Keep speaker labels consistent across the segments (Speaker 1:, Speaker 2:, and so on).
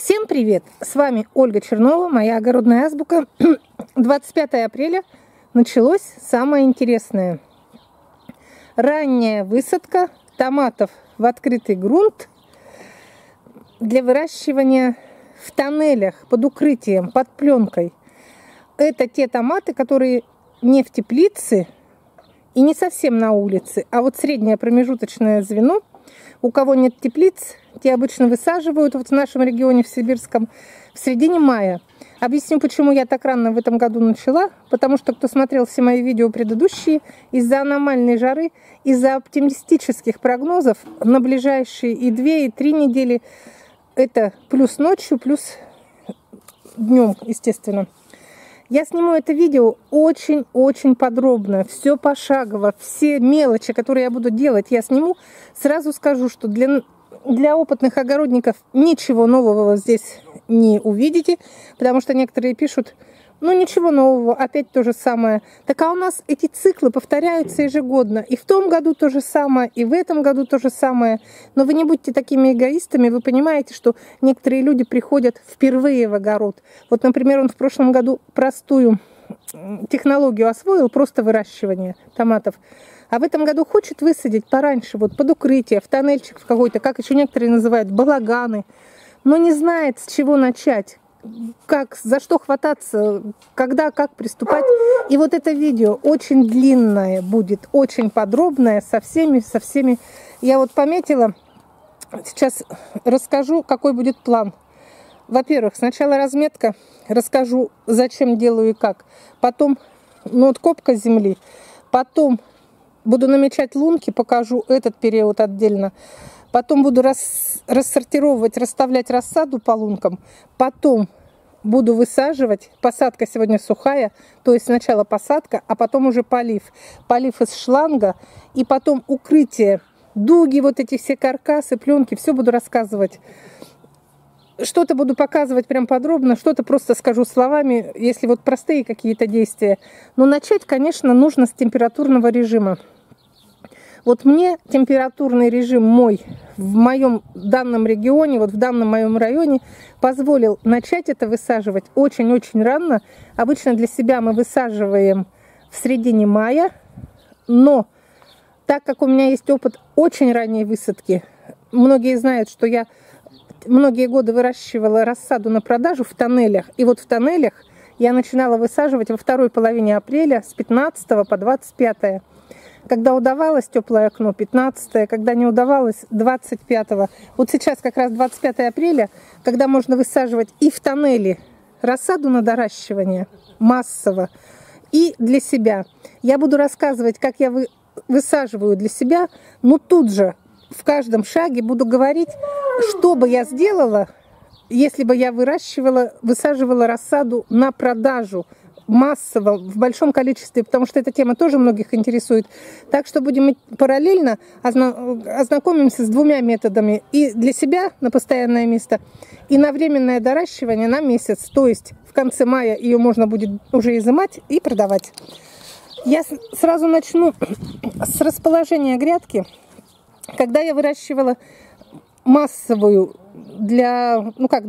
Speaker 1: Всем привет! С вами Ольга Чернова, моя огородная азбука. 25 апреля началось самое интересное. Ранняя высадка томатов в открытый грунт для выращивания в тоннелях, под укрытием, под пленкой. Это те томаты, которые не в теплице и не совсем на улице, а вот среднее промежуточное звено. У кого нет теплиц, те обычно высаживают вот в нашем регионе, в Сибирском, в середине мая. Объясню, почему я так рано в этом году начала. Потому что, кто смотрел все мои видео предыдущие, из-за аномальной жары, из-за оптимистических прогнозов на ближайшие и 2, и 3 недели, это плюс ночью, плюс днем, естественно. Я сниму это видео очень-очень подробно, все пошагово, все мелочи, которые я буду делать, я сниму. Сразу скажу, что для опытных огородников ничего нового здесь не увидите, потому что некоторые пишут, ну ничего нового, опять то же самое. Так а у нас эти циклы повторяются ежегодно. И в том году то же самое, и в этом году то же самое. Но вы не будьте такими эгоистами, вы понимаете, что некоторые люди приходят впервые в огород. Вот, например, он в прошлом году простую технологию освоил, просто выращивание томатов. А в этом году хочет высадить пораньше, вот под укрытие, в тоннельчик в какой-то, как еще некоторые называют, балаганы. Но не знает, с чего начать. Как, за что хвататься, когда, как приступать. И вот это видео очень длинное будет, очень подробное, со всеми. Я вот пометила, сейчас расскажу, какой будет план. Во-первых, сначала разметка, расскажу, зачем делаю и как. Потом откопка земли. Потом буду намечать лунки, покажу этот период отдельно. Потом буду рассортировать, расставлять рассаду по лункам. Потом буду высаживать. Посадка сегодня сухая, то есть сначала посадка, а потом уже полив. Полив из шланга. И потом укрытие, дуги, вот эти все каркасы, пленки, все буду рассказывать. Что-то буду показывать прям подробно, что-то просто скажу словами, если вот простые какие-то действия. Но начать, конечно, нужно с температурного режима. Вот мне температурный режим мой в моем данном регионе, вот в данном моем районе, позволил начать это высаживать очень-очень рано. Обычно для себя мы высаживаем в середине мая, но так как у меня есть опыт очень ранней высадки, многие знают, что я многие годы выращивала рассаду на продажу в тоннелях. И вот в тоннелях я начинала высаживать во второй половине апреля с 15 по 25. Когда удавалось теплое окно, 15, когда не удавалось, 25. Вот сейчас как раз 25 апреля, когда можно высаживать и в тоннеле рассаду на доращивание массово, и для себя. Я буду рассказывать, как я высаживаю для себя, но тут же в каждом шаге буду говорить, что бы я сделала, если бы я высаживала рассаду на продажу, массово, в большом количестве, потому что эта тема тоже многих интересует. Так что будем параллельно ознакомимся с двумя методами. И для себя на постоянное место, и на временное доращивание на месяц. То есть в конце мая ее можно будет уже изымать и продавать. Я сразу начну с расположения грядки. Когда я выращивала массовую для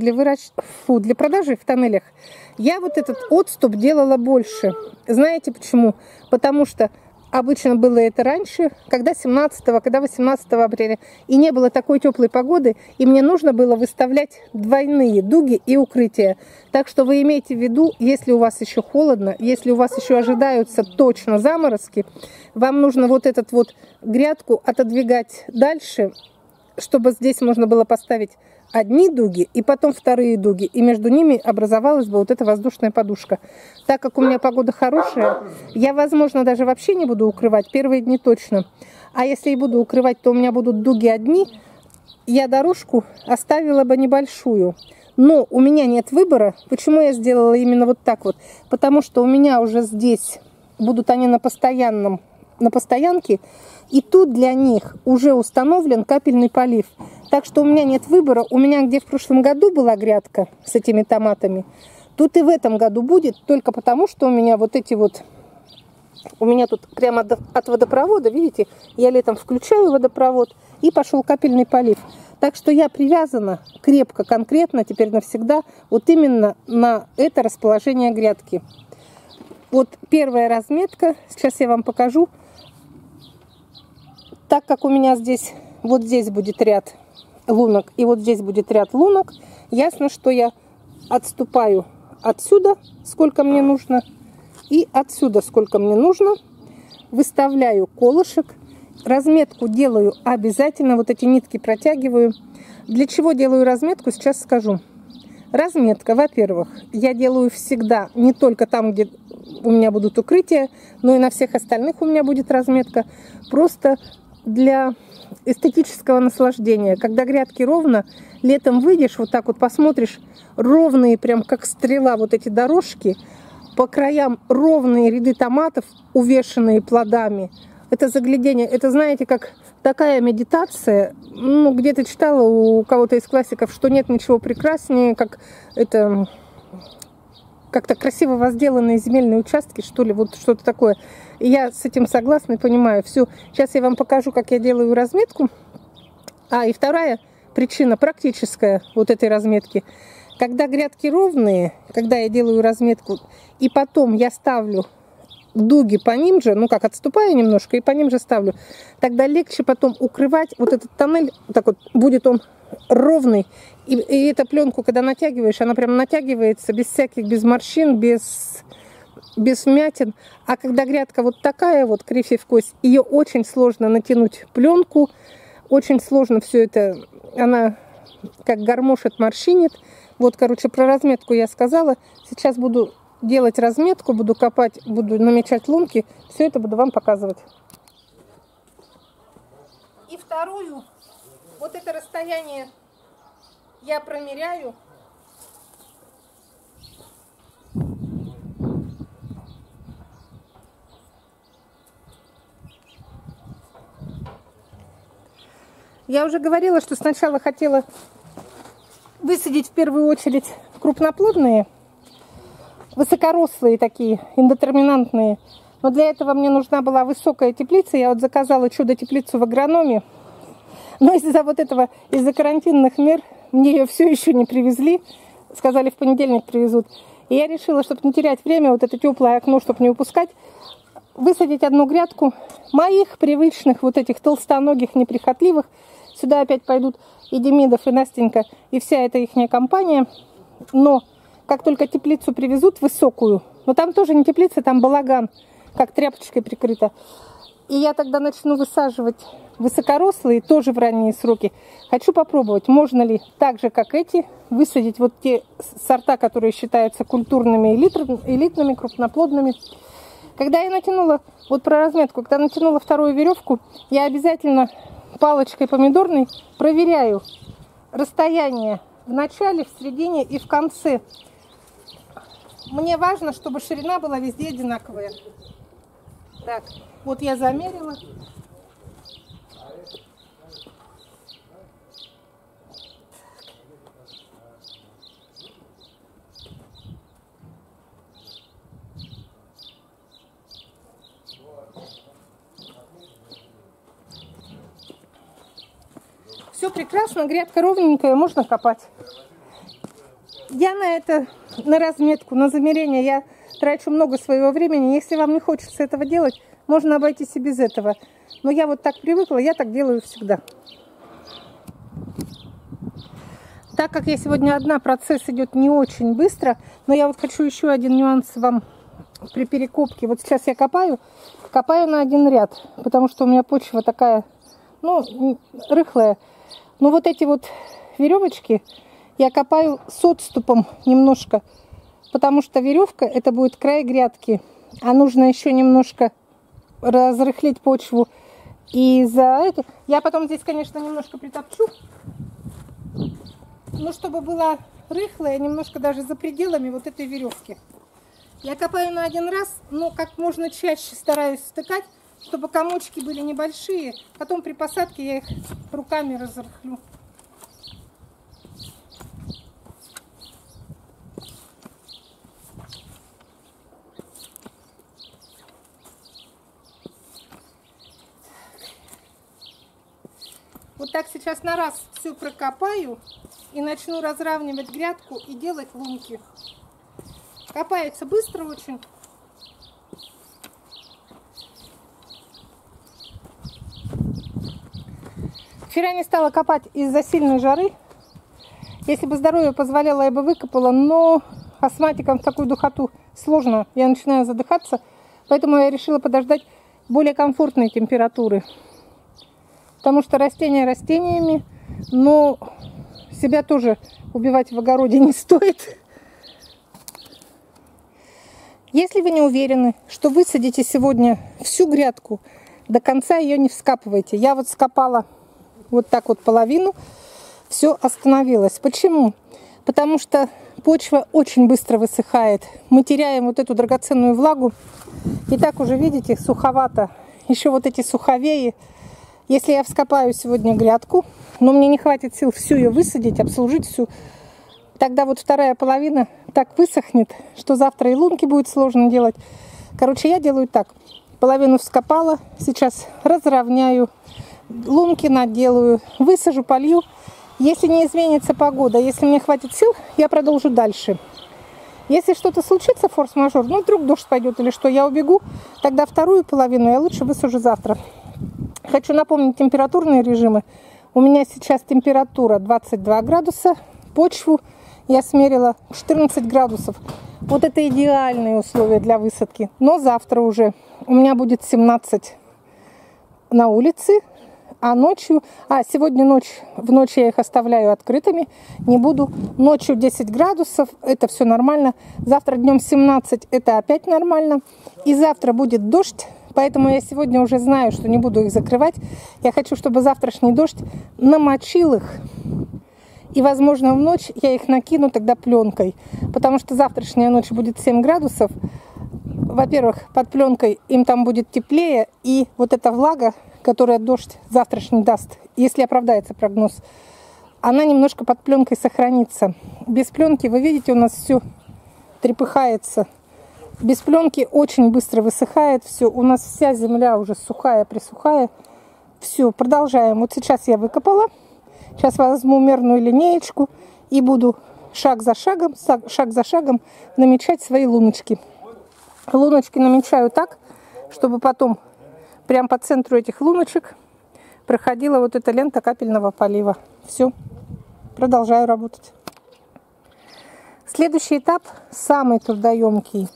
Speaker 1: продажи в тоннелях, я вот этот отступ делала больше. Знаете почему? Потому что обычно было это раньше, когда 17-го, когда 18 апреля, и не было такой теплой погоды, и мне нужно было выставлять двойные дуги и укрытия. Так что вы имейте в виду, если у вас еще холодно, если у вас еще ожидаются точно заморозки, вам нужно вот этот вот грядку отодвигать дальше, чтобы здесь можно было поставить одни дуги и потом вторые дуги, и между ними образовалась бы вот эта воздушная подушка. Так как у меня погода хорошая, я, возможно, даже вообще не буду укрывать, первые дни точно. А если и буду укрывать, то у меня будут дуги одни, я дорожку оставила бы небольшую. Но у меня нет выбора. Почему я сделала именно вот так вот? Потому что у меня уже здесь будут они на постоянке, и тут для них уже установлен капельный полив. Так что у меня нет выбора. У меня, где в прошлом году была грядка с этими томатами, тут и в этом году будет, только потому, что у меня вот эти вот... У меня тут прямо от водопровода, видите, я летом включаю водопровод, и пошел капельный полив. Так что я привязана крепко, конкретно, теперь навсегда, вот именно на это расположение грядки. Вот первая разметка, сейчас я вам покажу. Так как у меня здесь, вот здесь будет ряд лунок и вот здесь будет ряд лунок, ясно, что я отступаю отсюда, сколько мне нужно, и отсюда, сколько мне нужно. Выставляю колышек. Разметку делаю обязательно, вот эти нитки протягиваю. Для чего делаю разметку, сейчас скажу. Разметка, во-первых, я делаю всегда, не только там, где у меня будут укрытия, но и на всех остальных у меня будет разметка. Просто для эстетического наслаждения. Когда грядки ровно, летом выйдешь, вот так вот посмотришь, ровные, прям как стрела, вот эти дорожки, по краям ровные ряды томатов, увешанные плодами. Это заглядение, это, знаете, как такая медитация. Ну, где-то читала у кого-то из классиков, что нет ничего прекраснее, как это как-то красиво возделанные земельные участки, что ли, вот что-то такое. И я с этим согласна и понимаю. Все, сейчас я вам покажу, как я делаю разметку. И вторая причина практическая вот этой разметки. Когда грядки ровные, когда я делаю разметку, и потом я ставлю дуги по ним же, ну как, отступаю немножко и по ним же ставлю, тогда легче потом укрывать вот этот тоннель, так вот будет он ровный, и эту пленку, когда натягиваешь, она прям натягивается без всяких, без морщин, без вмятин. А когда грядка вот такая вот, кривь и в кость, ее очень сложно натянуть пленку, очень сложно все это, она как гармошит, морщинит. Вот, короче, про разметку я сказала. Сейчас буду делать разметку, буду копать, буду намечать лунки. Все это буду вам показывать. И вторую, вот это расстояние я промеряю. Я уже говорила, что сначала хотела высадить в первую очередь крупноплодные, высокорослые такие, индетерминантные. Но для этого мне нужна была высокая теплица. Я вот заказала чудо-теплицу в агрономе. Но из-за вот этого, из-за карантинных мер, мне ее все еще не привезли. Сказали, в понедельник привезут. И я решила, чтобы не терять время, вот это теплое окно, чтобы не упускать, высадить одну грядку моих привычных, вот этих толстоногих, неприхотливых. Сюда опять пойдут и Демидов, и Настенька, и вся эта ихняя компания. Но как только теплицу привезут высокую, но там тоже не теплица, там балаган, как тряпочкой прикрыто. И я тогда начну высаживать высокорослые, тоже в ранние сроки. Хочу попробовать, можно ли так же, как эти, высадить вот те сорта, которые считаются культурными, элитными, крупноплодными. Когда я натянула, вот про разметку, когда натянула вторую веревку, я обязательно палочкой помидорной проверяю расстояние в начале, в середине и в конце. Мне важно, чтобы ширина была везде одинаковая. Так, вот я замерила. Все прекрасно, грядка ровненькая, можно копать. Я на разметку, на замерение, я трачу много своего времени. Если вам не хочется этого делать, можно обойтись и без этого. Но я вот так привыкла, я так делаю всегда. Так как я сегодня одна, процесс идет не очень быстро, но я вот хочу еще один нюанс вам при перекопке. Вот сейчас я копаю на один ряд, потому что у меня почва такая, ну, рыхлая. Но вот эти вот веревочки я копаю с отступом немножко, потому что веревка это будет край грядки, а нужно еще немножко разрыхлить почву. И за это я потом здесь, конечно, немножко притопчу, но чтобы было рыхлое, немножко даже за пределами вот этой веревки. Я копаю на один раз, но как можно чаще стараюсь стыкать, чтобы комочки были небольшие. Потом при посадке я их руками разрыхлю. Вот Вот так сейчас на раз все прокопаю и начну разравнивать грядку и делать лунки. Копается быстро очень. Вчера не стала копать из-за сильной жары. Если бы здоровье позволяло, я бы выкопала, но астматикам в такую духоту сложно. Я начинаю задыхаться, поэтому я решила подождать более комфортной температуры. Потому что растения растениями, но себя тоже убивать в огороде не стоит. Если вы не уверены, что высадите сегодня всю грядку, до конца ее не вскапывайте. Я вот скопала вот так вот половину, все остановилось. Почему? Потому что почва очень быстро высыхает. Мы теряем вот эту драгоценную влагу. И так уже, видите, суховато. Еще вот эти суховеи. Если я вскопаю сегодня грядку, но мне не хватит сил всю ее высадить, обслужить всю, тогда вот вторая половина так высохнет, что завтра и лунки будет сложно делать. Короче, я делаю так. Половину вскопала, сейчас разровняю, лунки наделаю, высажу, полью. Если не изменится погода, если мне хватит сил, я продолжу дальше. Если что-то случится, форс-мажор, ну вдруг дождь пойдет или что, я убегу, тогда вторую половину я лучше высажу завтра. Хочу напомнить температурные режимы. У меня сейчас температура 22 градуса, почву я смерила 14 градусов. Вот это идеальные условия для высадки. Но завтра уже у меня будет 17 на улице. А ночью, сегодня в ночь я их оставляю открытыми, не буду. Ночью 10 градусов, это все нормально. Завтра днем 17, это опять нормально. И завтра будет дождь, поэтому я сегодня уже знаю, что не буду их закрывать. Я хочу, чтобы завтрашний дождь намочил их. И, возможно, в ночь я их накину тогда пленкой, потому что завтрашняя ночь будет 7 градусов. Во-первых, под пленкой им там будет теплее, и вот эта влага, которая дождь завтрашний даст, если оправдается прогноз, она немножко под пленкой сохранится. Без пленки, вы видите, у нас все трепыхается. Без пленки очень быстро высыхает все. У нас вся земля уже сухая, присухая. Все, продолжаем. Вот сейчас я выкопала. Сейчас возьму мерную линеечку и буду шаг за шагом намечать свои луночки. Луночки намечаю так, чтобы потом прям по центру этих луночек проходила вот эта лента капельного полива. Все, продолжаю работать. Следующий этап, самый трудоемкий.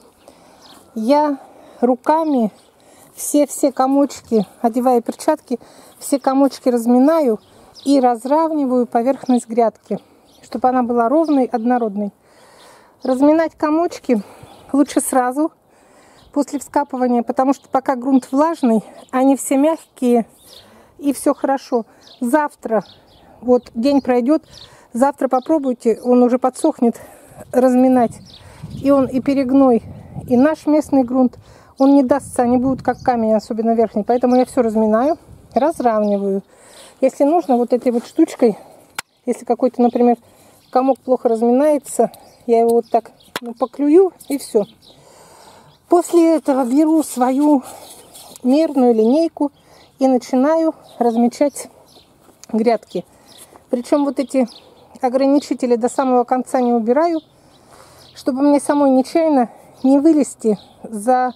Speaker 1: Я руками все комочки, одевая перчатки, все комочки разминаю и разравниваю поверхность грядки, чтобы она была ровной, однородной. Разминать комочки лучше сразу, после вскапывания, потому что пока грунт влажный, они все мягкие и все хорошо. Завтра, вот день пройдет, завтра попробуйте, он уже подсохнет, разминать. И он и перегной, и наш местный грунт, он не дастся, они будут как камень, особенно верхний. Поэтому я все разминаю, разравниваю. Если нужно, вот этой вот штучкой, если какой-то, например, комок плохо разминается, я его вот так поклюю и все. После этого беру свою мерную линейку и начинаю размечать грядки. Причем вот эти ограничители до самого конца не убираю, чтобы мне самой нечаянно не вылезти за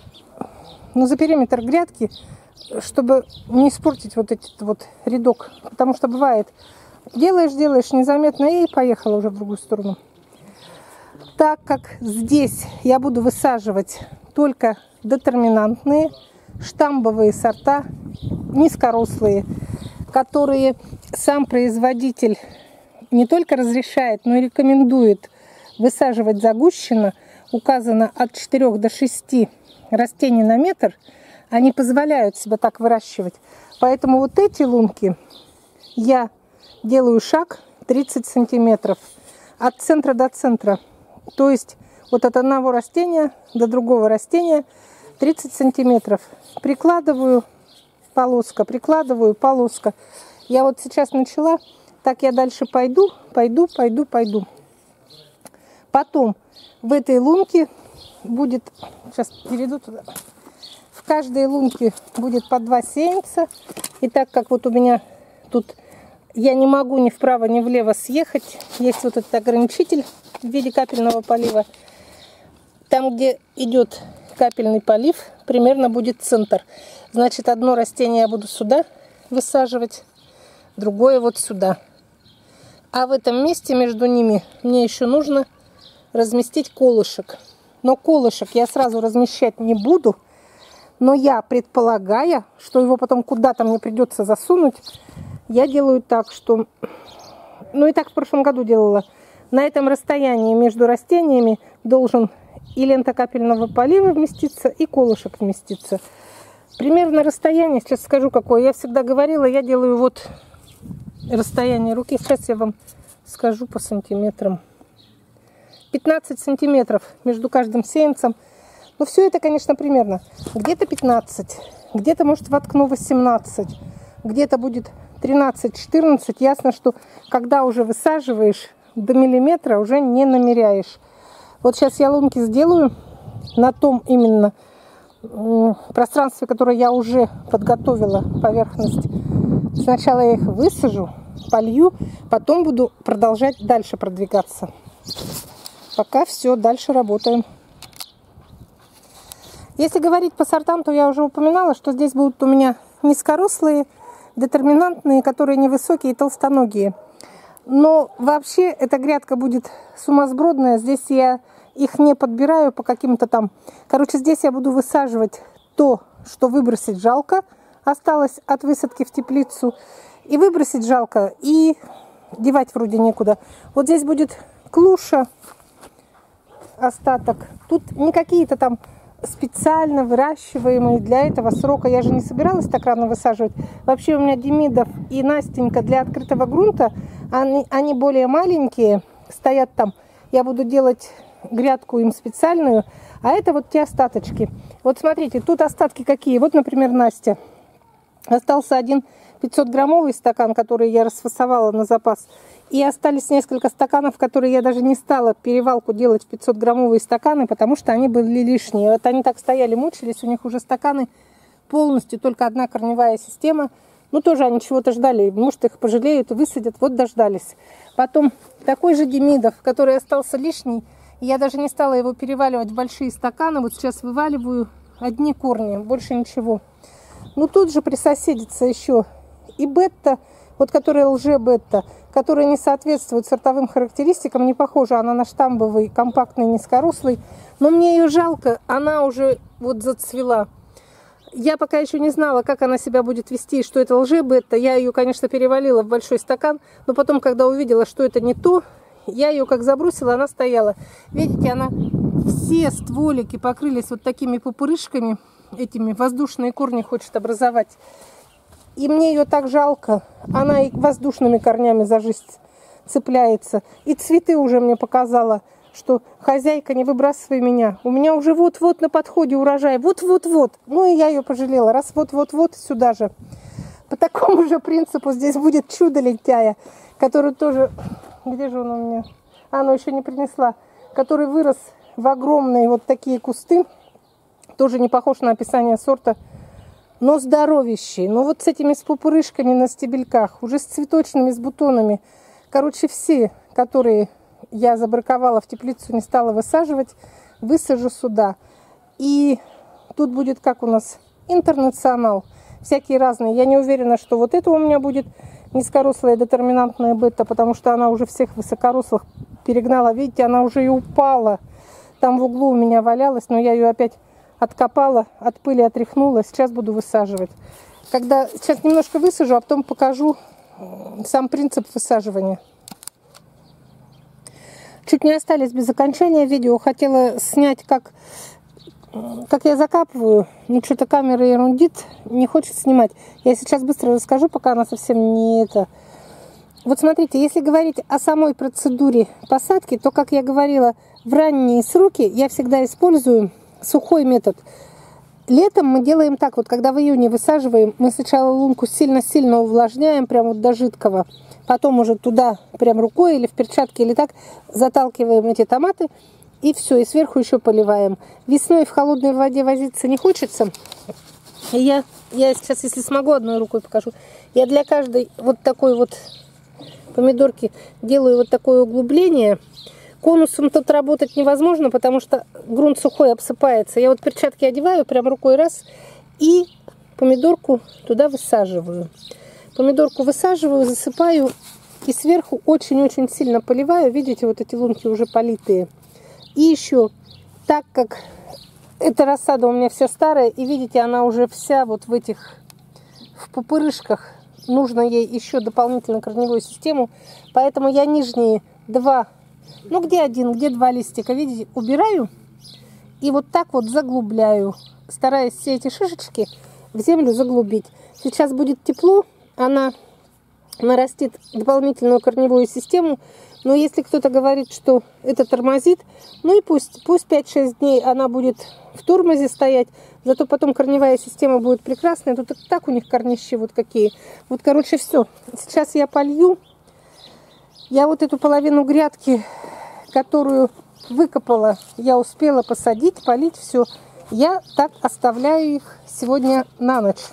Speaker 1: периметр грядки, чтобы не испортить вот этот вот рядок. Потому что бывает, делаешь, незаметно и поехала уже в другую сторону. Так как здесь я буду высаживать только детерминантные, штамбовые сорта, низкорослые, которые сам производитель не только разрешает, но и рекомендует высаживать загущенно, указано от 4 до 6 растений на метр, они позволяют себя так выращивать. Поэтому вот эти лунки я делаю шаг 30 сантиметров от центра до центра. То есть вот от одного растения до другого растения 30 сантиметров. Прикладываю полоска, прикладываю полоска. Я вот сейчас начала, так я дальше пойду. Потом в этой лунке будет, сейчас перейду туда, в каждой лунке будет по 2 сеянца. И так как вот у меня Тут я не могу ни вправо, ни влево съехать. Есть вот этот ограничитель в виде капельного полива. Там, где идет капельный полив, примерно будет центр. Значит, одно растение я буду сюда высаживать, другое вот сюда. А в этом месте между ними мне еще нужно разместить колышек. Но колышек я сразу размещать не буду. Но я, предполагая, что его потом куда-то мне придется засунуть, я делаю так, что... Ну и так в прошлом году делала. На этом расстоянии между растениями должен и лента капельного полива вместиться, и колышек вместиться. Примерно расстояние, сейчас скажу какое. Я всегда говорила, я делаю вот расстояние руки. Сейчас я вам скажу по сантиметрам. 15 сантиметров между каждым сеянцем. Но все это, конечно, примерно. Где-то 15, где-то, может, воткну 18, где-то будет 13-14. Ясно, что когда уже высаживаешь, до миллиметра уже не намеряешь. Вот сейчас я лунки сделаю на том именно пространстве, которое я уже подготовила, поверхность. Сначала я их высажу, полью, потом буду продолжать дальше продвигаться. Пока все, дальше работаем. Если говорить по сортам, то я уже упоминала, что здесь будут у меня низкорослые, детерминантные, которые невысокие и толстоногие. Но вообще эта грядка будет сумасбродная. Здесь я их не подбираю по каким-то там... Короче, здесь я буду высаживать то, что выбросить жалко. Осталось от высадки в теплицу. И выбросить жалко, и девать вроде некуда. Вот здесь будет клуша, остаток. Тут не какие-то там специально выращиваемые для этого срока. Я же не собиралась так рано высаживать. Вообще у меня Демидов и Настенька для открытого грунта, они более маленькие, стоят там. Я буду делать грядку им специальную, а это вот те остаточки. Вот смотрите, тут остатки какие. Вот, например, Настя. Остался один 500-граммовый стакан, который я расфасовала на запас. И остались несколько стаканов, которые я даже не стала перевалку делать в 500-граммовые стаканы, потому что они были лишние. Вот они так стояли, мучились, у них уже стаканы полностью, только одна корневая система. Ну, тоже они чего-то ждали, может, их пожалеют и высадят. Вот дождались. Потом такой же Демидов, который остался лишний, я даже не стала его переваливать в большие стаканы. Вот сейчас вываливаю одни корни, больше ничего. Ну, тут же присоседится еще и бетта, вот которая лже-бетта, которая не соответствует сортовым характеристикам, не похожа она на штамбовый, компактный, низкорослый. Но мне ее жалко, она уже вот зацвела. Я пока еще не знала, как она себя будет вести, что это лже-бетта. Я ее, конечно, перевалила в большой стакан, но потом, когда увидела, что это не то, я ее как забросила, она стояла. Видите, она все стволики покрылись вот такими пупырышками, этими воздушные корни хочет образовать. И мне ее так жалко. Она и воздушными корнями за жизнь цепляется. И цветы уже мне показала, что хозяйка, не выбрасывай меня. У меня уже вот-вот на подходе урожай. Вот-вот-вот. Ну и я ее пожалела. Раз вот-вот-вот, сюда же. По такому же принципу здесь будет чудо лентяя, который тоже... Где же он у меня? Она еще не принесла. Который вырос в огромные вот такие кусты. Тоже не похож на описание сорта. Но здоровищий. Но вот с этими с пупырышками на стебельках. Уже с цветочными, с бутонами. Короче, все, которые я забраковала в теплицу, не стала высаживать, высажу сюда. И тут будет как у нас интернационал. Всякие разные. Я не уверена, что вот это у меня будет низкорослая детерминантная бета, потому что она уже всех высокорослых перегнала. Видите, она уже и упала. Там в углу у меня валялась, но я ее опять откопала, от пыли отряхнула. Сейчас буду высаживать. Сейчас немножко высажу, а потом покажу сам принцип высаживания. Чуть не остались без окончания видео. Хотела снять, как я закапываю. Ну, что-то камера ерундит, не хочет снимать. Я сейчас быстро расскажу, пока она совсем не это. Вот смотрите, если говорить о самой процедуре посадки, то, как я говорила, в ранние сроки я всегда использую сухой метод. Летом мы делаем так, вот когда в июне высаживаем, мы сначала лунку сильно-сильно увлажняем, прям вот до жидкого. Потом уже туда прям рукой или в перчатке или так заталкиваем эти томаты. И все, и сверху еще поливаем. Весной в холодной воде возиться не хочется. И я сейчас, если смогу, одной рукой покажу. Я для каждой вот такой вот помидорки делаю вот такое углубление. Конусом тут работать невозможно, потому что грунт сухой обсыпается. Я вот перчатки одеваю, прям рукой раз, и помидорку туда высаживаю. Помидорку высаживаю, засыпаю и сверху очень-очень сильно поливаю. Видите, вот эти лунки уже политые. И еще, так как эта рассада у меня вся старая, и видите, она уже вся вот в этих, в пупырышках, нужно ей еще дополнительно корневую систему, поэтому я нижние два, ну где один, где два листика, видите, убираю и вот так вот заглубляю, стараясь все эти шишечки в землю заглубить. Сейчас будет тепло, она нарастит дополнительную корневую систему, но если кто-то говорит, что это тормозит, ну и пусть 5-6 дней она будет в тормозе стоять, зато потом корневая система будет прекрасная. Тут так у них корнищи вот какие. Вот, короче, все. Сейчас я полью. Я вот эту половину грядки, которую выкопала, я успела посадить, полить, все. Я так оставляю их сегодня на ночь.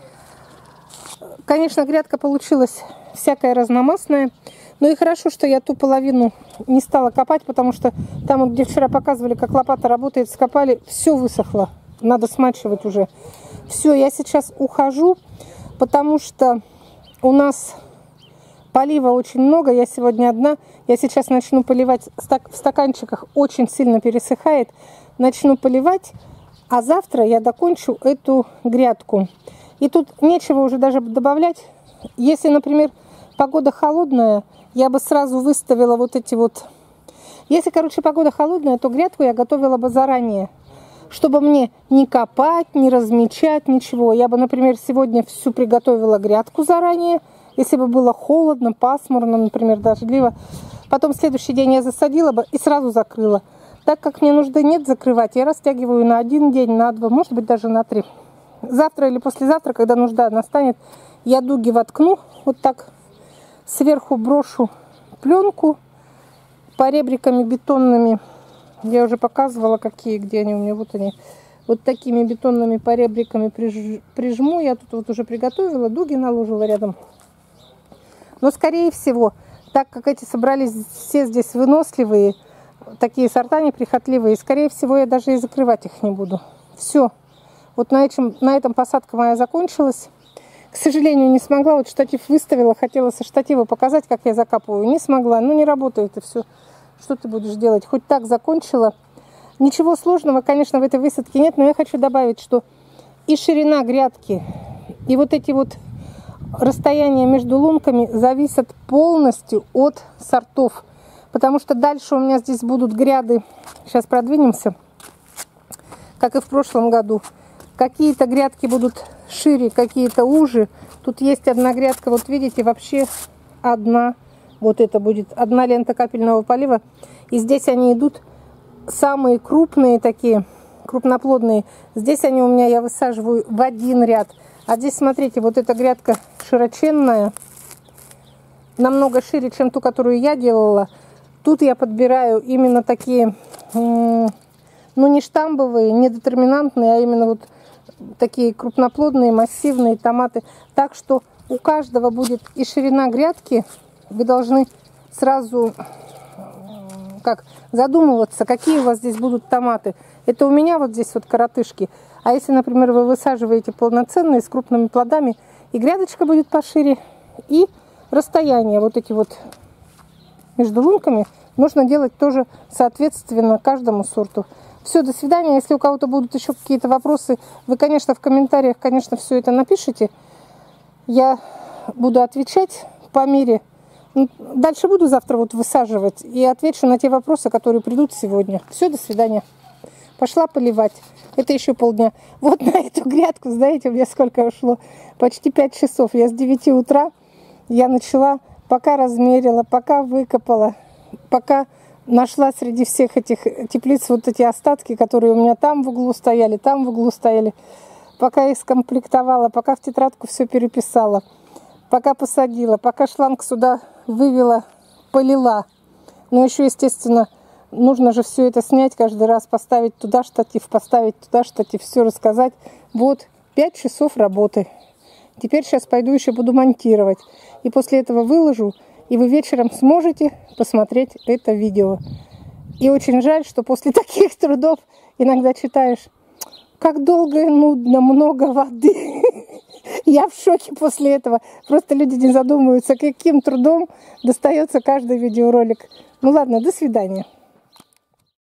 Speaker 1: Конечно, грядка получилась всякая разномастная. Ну и хорошо, что я ту половину не стала копать, потому что там, вот, где вчера показывали, как лопата работает, скопали, все высохло. Надо смачивать уже. Все, я сейчас ухожу, потому что у нас полива очень много. Я сегодня одна. Я сейчас начну поливать в стаканчиках. Очень сильно пересыхает. Начну поливать, а завтра я докончу эту грядку. И тут нечего уже даже добавлять. Если, например, погода холодная, я бы сразу выставила вот эти вот... Если, короче, погода холодная, то грядку я готовила бы заранее, чтобы мне не копать, не размечать, ничего. Я бы, например, сегодня всю приготовила грядку заранее, если бы было холодно, пасмурно, например, дождливо. Потом в следующий день я засадила бы и сразу закрыла. Так как мне нужды нет закрывать, я растягиваю на 1 день, на 2, может быть, даже на 3. Завтра или послезавтра, когда нужда настанет, я дуги воткну, вот так сверху брошу пленку поребриками бетонными. Я уже показывала, какие, где они у меня. Вот они. Вот такими бетонными поребриками прижму. Я тут вот уже приготовила, дуги наложила рядом. Но, скорее всего, так как эти собрались все здесь выносливые, такие сорта неприхотливые, скорее всего, я даже и закрывать их не буду. Все. Вот на этом посадка моя закончилась. К сожалению, не смогла. Вот штатив выставила. Хотела со штатива показать, как я закапываю. Не смогла. Ну, не работает и все. Что ты будешь делать? Хоть так закончила. Ничего сложного, конечно, в этой высадке нет. Но я хочу добавить, что и ширина грядки, и вот эти вот расстояния между лунками зависят полностью от сортов. Потому что дальше у меня здесь будут гряды. Сейчас продвинемся. Как и в прошлом году. Какие-то грядки будут шире, какие-то уже. Тут есть одна грядка, вот видите, вообще одна. Вот это будет одна лента капельного полива. И здесь они идут самые крупные такие, крупноплодные. Здесь они у меня, я высаживаю в один ряд. А здесь, смотрите, вот эта грядка широченная. Намного шире, чем ту, которую я делала. Тут я подбираю именно такие, ну не штамбовые, не детерминантные, а именно вот такие крупноплодные, массивные томаты. Так что у каждого будет и ширина грядки. Вы должны сразу задумываться, какие у вас здесь будут томаты. Это у меня вот здесь вот коротышки. А если, например, вы высаживаете полноценные с крупными плодами, и грядочка будет пошире, и расстояние вот эти вот между лунками нужно делать тоже соответственно каждому сорту. Все, до свидания. Если у кого-то будут еще какие-то вопросы, вы, конечно, в комментариях, конечно, все это напишите. Я буду отвечать по мере. Дальше буду завтра вот высаживать и отвечу на те вопросы, которые придут сегодня. Все, до свидания. Пошла поливать. Это еще полдня. Вот на эту грядку, знаете, у меня сколько ушло? Почти 5 часов. Я с 9 утра я начала, пока размерила, пока выкопала, пока нашла среди всех этих теплиц вот эти остатки, которые у меня там в углу стояли, там в углу стояли. Пока их скомплектовала, пока в тетрадку все переписала, пока посадила, пока шланг сюда вывела, полила. Но еще, естественно, нужно же все это снять каждый раз, поставить туда штатив, все рассказать. Вот 5 часов работы. Теперь сейчас пойду еще буду монтировать. И после этого выложу, и вы вечером сможете посмотреть это видео. И очень жаль, что после таких трудов иногда читаешь, как долго и нудно, много воды. Я в шоке после этого. Просто люди не задумываются, каким трудом достается каждый видеоролик. Ну ладно, до свидания.